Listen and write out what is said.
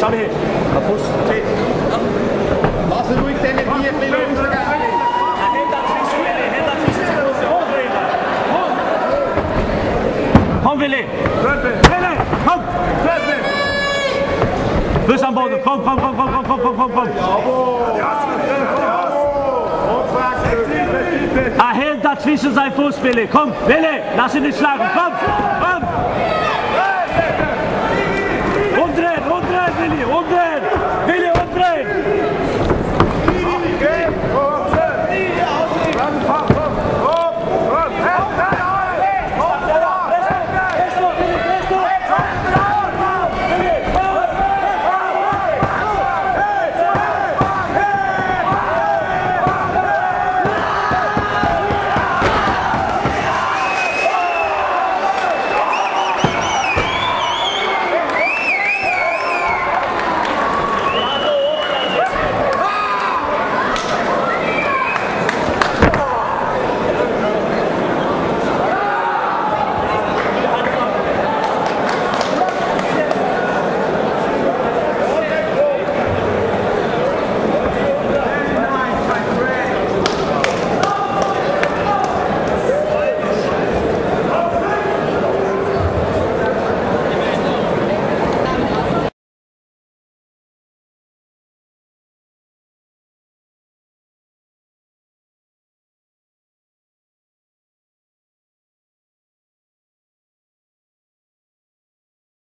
schau dir hin. Fuß. Lass ihn ruhig den Bier rausgehen. Komm, Willi! Komm! Füße am Boden, komm! Hält dazwischen sein Fuß, Willi! Komm, Willi! Lass ihn nicht schlagen, komm!